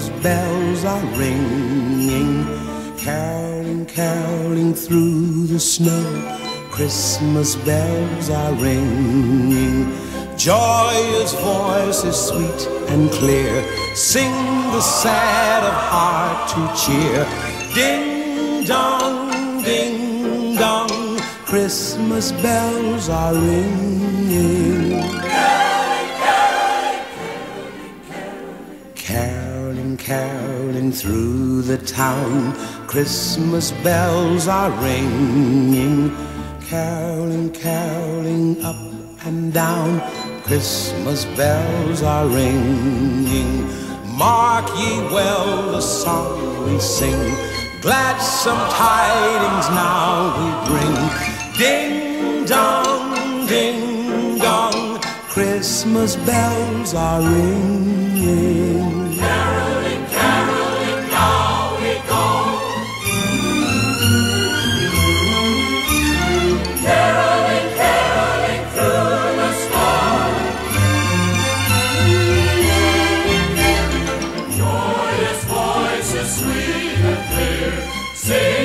Christmas bells are ringing, caroling, caroling through the snow. Christmas bells are ringing, joyous voices sweet and clear sing the sad of heart to cheer. Ding dong, ding dong, Christmas bells are ringing. Caroling, caroling through the town, Christmas bells are ringing. Caroling, caroling up and down, Christmas bells are ringing. Mark ye well the song we sing, gladsome tidings now we bring. Ding dong, ding dong, Christmas bells are ringing. Caroling, caroling, now we go. Caroling, caroling through the snow. Joyous voices sweet and clear sing